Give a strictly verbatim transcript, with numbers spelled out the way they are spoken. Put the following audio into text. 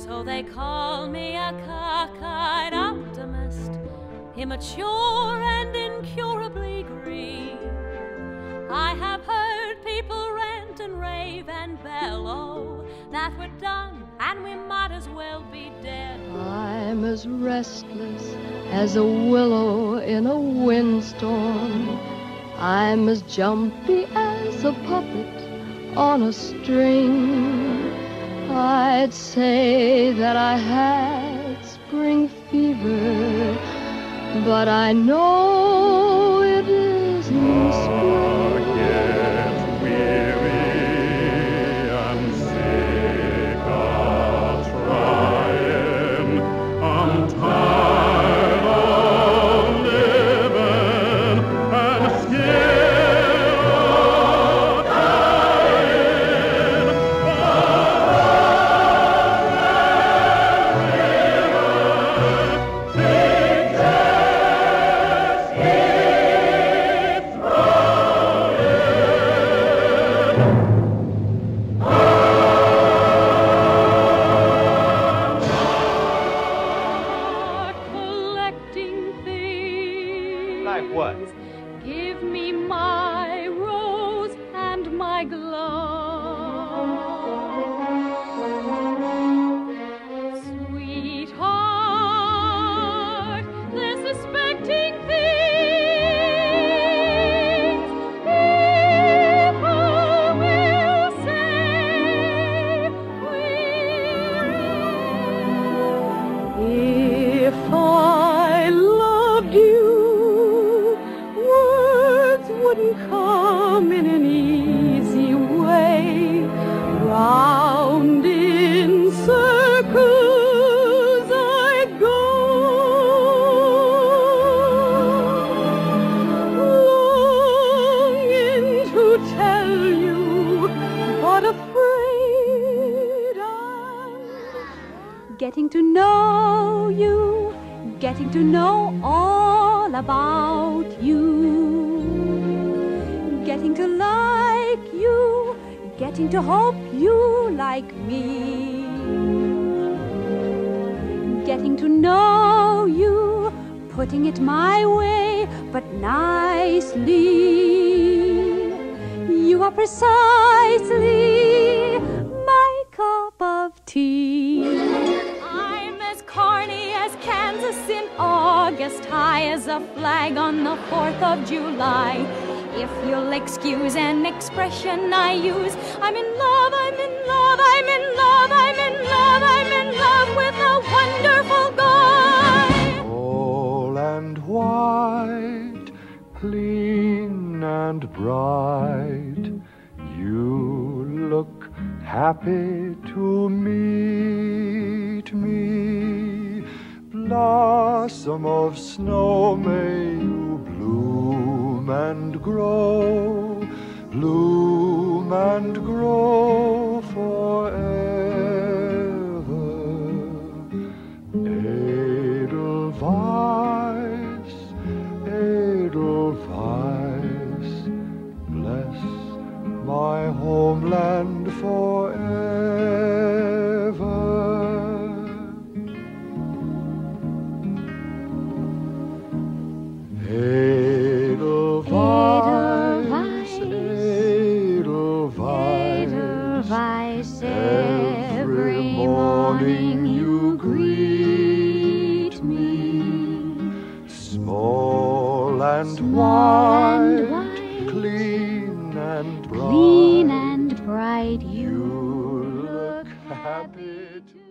So they call me a cockeyed optimist, immature and incurably green. I have heard people rant and rave and bellow that we're done and we might as well be dead. I'm as restless as a willow in a windstorm. I'm as jumpy as a puppet on a string. I'd say that I had spring fever, but I know it isn't spring. I get weary and sick of trying. I'm tired of living and scared of dying. Like what? Give me my rose and my glove, sweetheart. They're suspecting things. People will say we're if I loved you, wouldn't come in an easy way. Round in circles I go, longing to tell you, but afraid I'm getting to know you, getting to know all about you. Getting to like you, getting to hope you like me. Getting to know you, putting it my way, but nicely. You are precisely my cup of tea. I'm as corny as Kansas in August, high as a flag on the fourth of July. If you'll excuse an expression I use, I'm in love, I'm in love, I'm in love, I'm in love, I'm in love with a wonderful guy. Tall and white, clean and bright, you look happy to meet me. Blossom of snow, may you bloom and grow, bloom and grow forever. Edelweiss, Edelweiss, bless my homeland forever. Edelweiss, Edelweiss, every morning you greet me, small and white, clean and bright, Clean and bright, you you look happy to